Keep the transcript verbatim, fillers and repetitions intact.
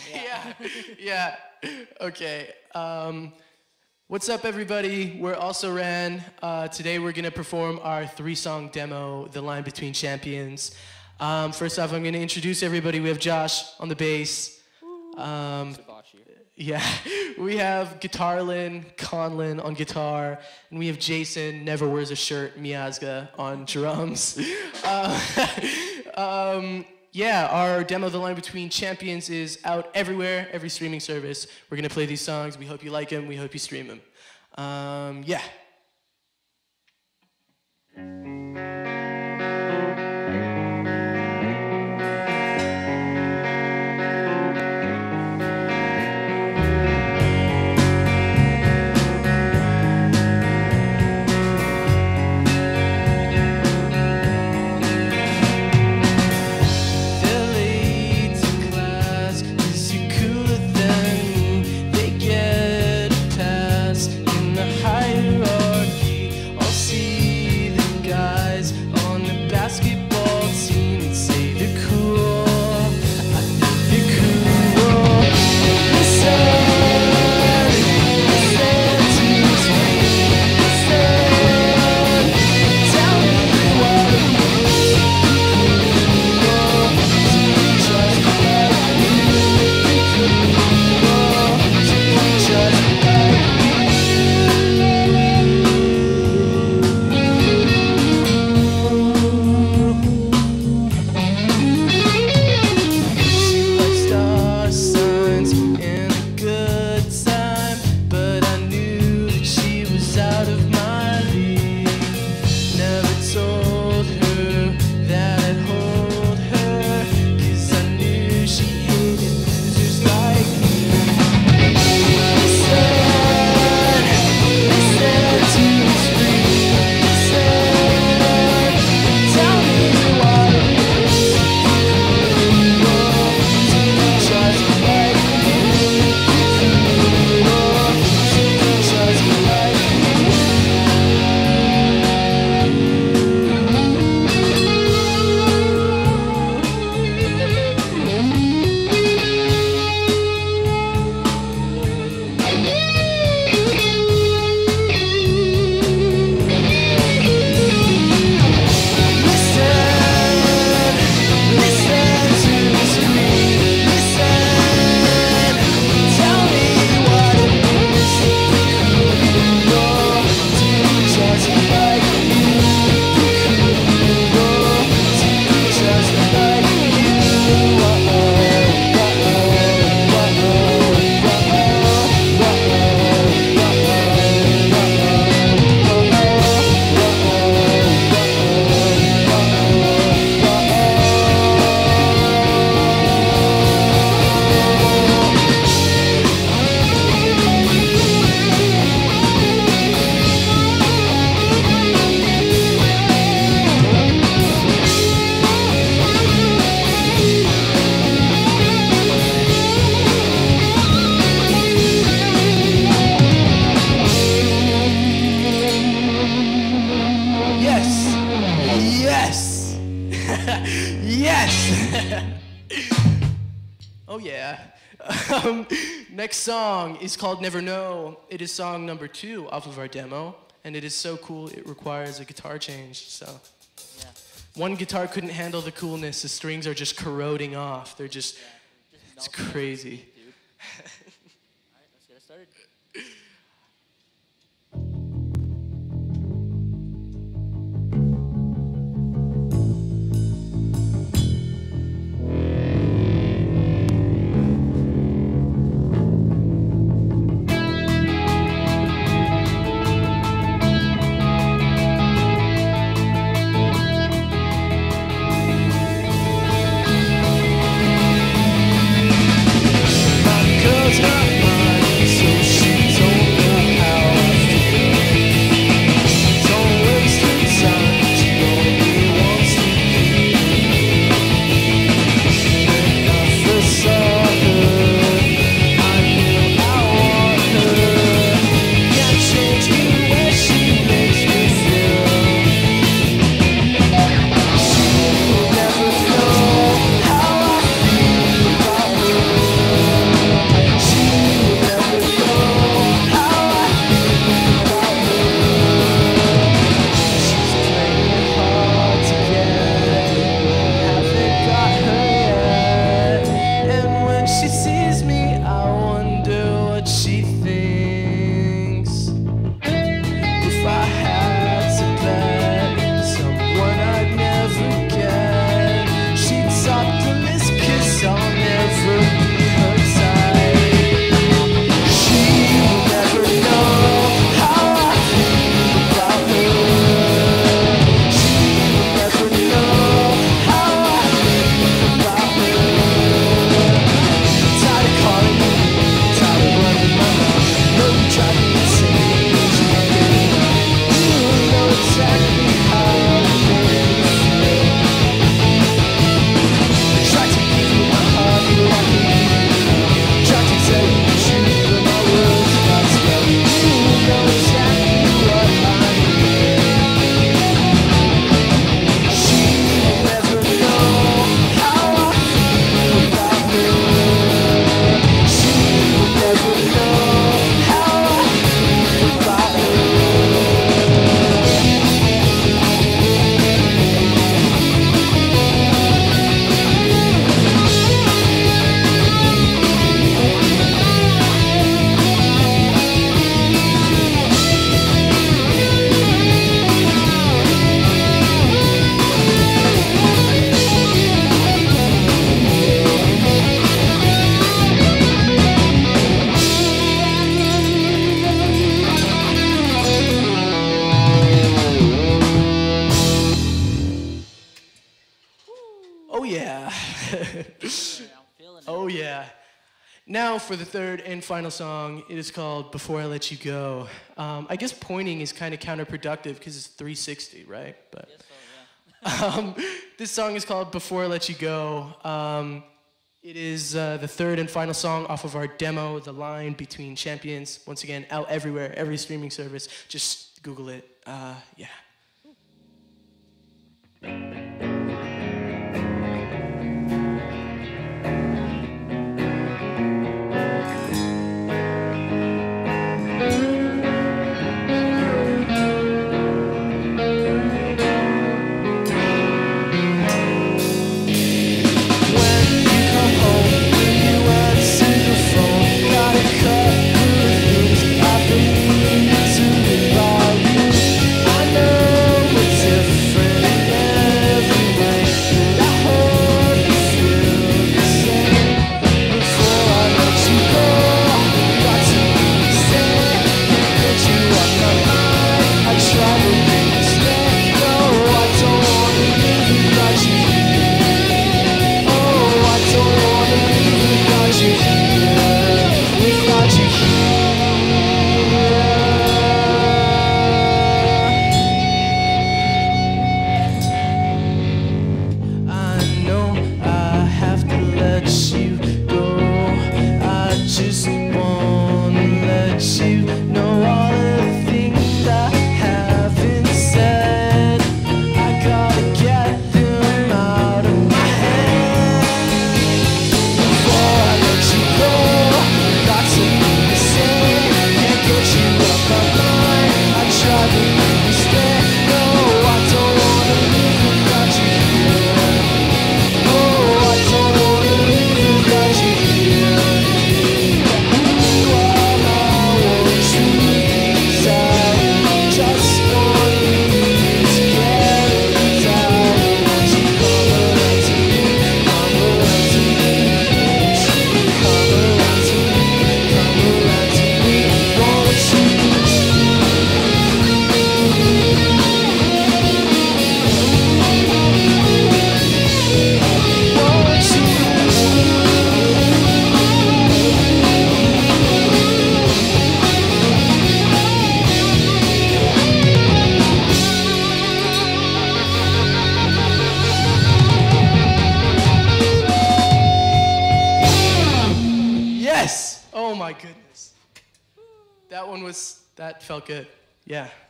Yeah, yeah. Okay. Um, what's up, everybody? We're Also Ran. Uh, today we're gonna perform our three-song demo, "The Line Between Champions." Um, first off, I'm gonna introduce everybody. We have Josh on the bass. Um, yeah, we have Guitarlin, Conlin on guitar, and we have Jason, never wears a shirt, Miazga on drums. Uh, um, Yeah, our demo, The Line Between Champions, is out everywhere, every streaming service. We're going to play these songs. We hope you like them. We hope you stream them. Um, yeah. Oh yeah. Um, next song is called Never Know. It is song number two off of our demo, and it is so cool it requires a guitar change. So yeah. One guitar couldn't handle the coolness. The strings are just corroding off. They're just, yeah, just it's crazy. All right, let's get it started. Cause her mind is so shit. Now for the third and final song, it is called Before I Let You Go. Um, I guess pointing is kind of counterproductive because it's three sixty, right? But Yes, so, yeah. um, this song is called Before I Let You Go. Um, it is uh, the third and final song off of our demo, The Line Between Champions. Once again, out everywhere, every streaming service. Just Google it. Uh, yeah. Oh my goodness. That one was, that felt good. Yeah.